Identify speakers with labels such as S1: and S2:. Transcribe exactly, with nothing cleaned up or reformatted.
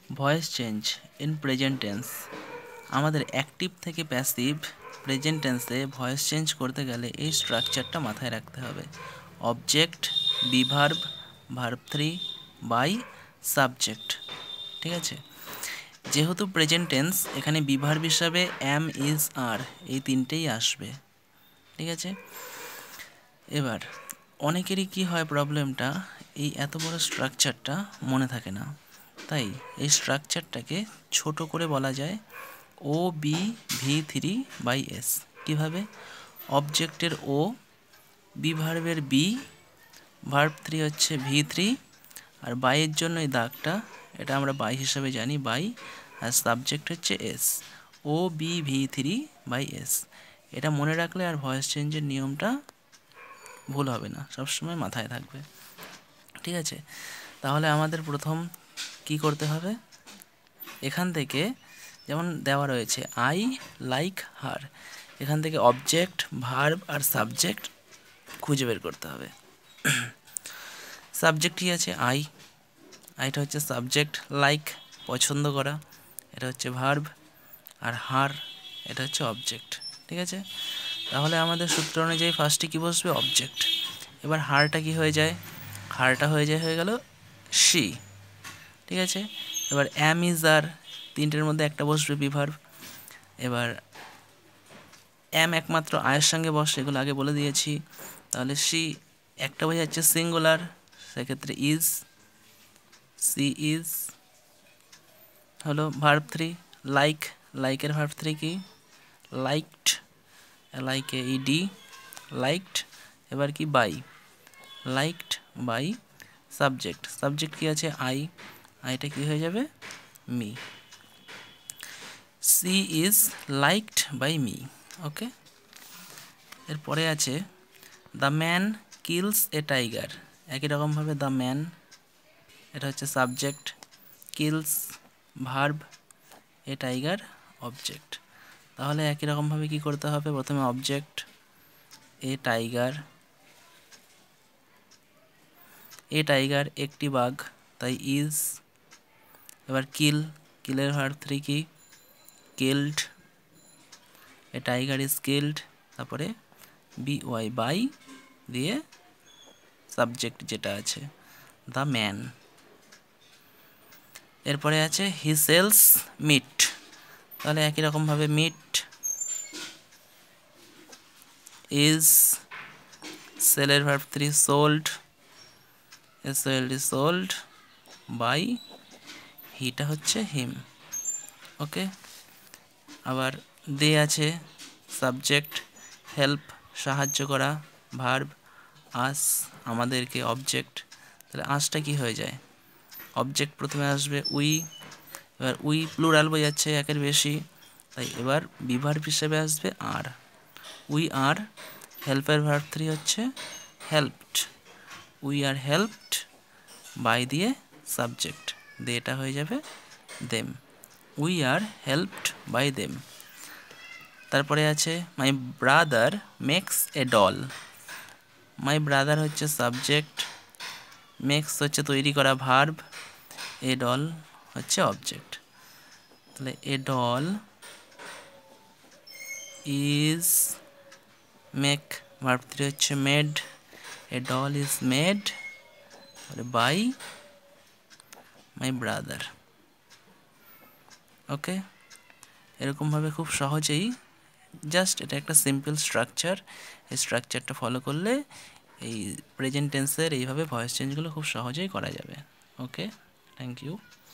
S1: Voice change in present tense. আমাদের active থেকে passive present টেন্সে ভয়েস চেঞ্জ করতে গেলে এই স্ট্রাকচারটা মাথায় রাখতে হবে। Object, be verb, verb three, by, subject. ঠিক আছে, যেহেতু প্রেজেন্ট টেন্স এখানে বি ভার্ব হিসাবে অ্যাম, ইজ, আর এই তিনটেই আসবে। ঠিক আছে, এবার অনেকেরই কি হয় প্রবলেমটা, এই এত বড় স্ট্রাকচারটা মনে থাকে না, তাই এই স্ট্রাকচারটাকে ছোট করে বলা যায় O B V three by S. কীভাবে? অবজেক্টের ও, বি ভার্বের বি, ভার্ব থ্রি হচ্ছে ভি থ্রি, আর বাইয়ের জন্য এই দাগটা, এটা আমরা বাই হিসাবে জানি, বাই, আর সাবজেক্ট হচ্ছে S. O B V three by S, এটা মনে রাখলে আর ভয়েস চেঞ্জের নিয়মটা ভুল হবে না, সবসময় মাথায় থাকবে। ঠিক আছে, তাহলে আমাদের প্রথম কি করতে হবে, এখান থেকে যেমন দেওয়া রয়েছে আই লাইক হার, এখান থেকে অবজেক্ট, ভার্ব আর সাবজেক্ট খুঁজে বের করতে হবে। সাবজেক্ট কী আছে? আই, আইটা হচ্ছে সাবজেক্ট। লাইক পছন্দ করা, এটা হচ্ছে ভার্ব, আর হার এটা হচ্ছে অবজেক্ট। ঠিক আছে, তাহলে আমাদের সূত্র অনুযায়ী ফার্স্টে কী বসবে? অবজেক্ট। এবার হারটা কি হয়ে যায়? হারটা হয়ে যায় হয়ে গেল শি। ঠিক আছে, এবার অ্যাম, ইজ, আর তিনটের মধ্যে একটা বসবে বি ভার্ব। এবার অ্যাম একমাত্র আয়ের সঙ্গে বসে, এগুলো আগে বলে দিয়েছি। তাহলে শি একটা বোঝাচ্ছে সিঙ্গুলার, সেক্ষেত্রে ইজ, সি ইজ হলো ভার্ব থ্রি। লাইক, লাইকের ভার্ব থ্রি কি? লাইকড, লাইকে ইডি, লাইকড। এবার কি? By, liked by subject. Subject কি আছে? আই, আইটা কি হয়ে যাবে? Me. She is liked by me. Okay, এরপরে আছে the man kills a tiger. একই রকমভাবে দ্য ম্যান, এটা হচ্ছে subject, kills verb, a tiger object. তাহলে একই রকমভাবে কি করতে হবে? প্রথমে object, a tiger, a tiger একটি বাঘ, তাই ইজ। এবার কিল, কিলের ভার্ব থ্রি কি? Killed, a tiger is killed, তারপরে বি ওয়াই, বাই দিয়ে সাবজেক্ট যেটা আছে দ্য ম্যান। এরপরে আছে হি সেলস মিট, তাহলে একই রকমভাবে মিট, ইজ, সেলের verb three sold, S L D sold, by হিটা হচ্ছে হিম। ওকে, আবার দে আছে সাবজেক্ট, হেল্প সাহায্য করা, ভার্ব, আস আমাদেরকে অবজেক্ট। তাহলে আসটা কি হয়ে যায়? অবজেক্ট প্রথমে আসবে উই, এবার উই প্লুরাল বোঝাচ্ছে একের বেশি, তাই এবার বি ভার্ব হিসেবে আসবে আর। উই আর, হেল্পের ভার্ব থ্রি হচ্ছে helped, we are helped, by দিয়ে সাবজেক্ট, দেটা হয়ে যাবে them. We are helped by them. তারপরে আছে my brother makes a doll, my brother হচ্ছে সাবজেক্ট, মেক্স হচ্ছে তৈরি করা ভার্ব, এ ডল হচ্ছে অবজেক্ট। তাহলে a doll is, make verb three হচ্ছে made, a doll is made by my brother. Okay, এরকমভাবে খুব সহজেই, জাস্ট এটা একটা সিম্পল স্ট্রাকচার, এই স্ট্রাকচারটা ফলো করলে এই প্রেজেন্ট টেন্সের এইভাবে ভয়েস চেঞ্জগুলো খুব সহজেই করা যাবে। Okay, thank you.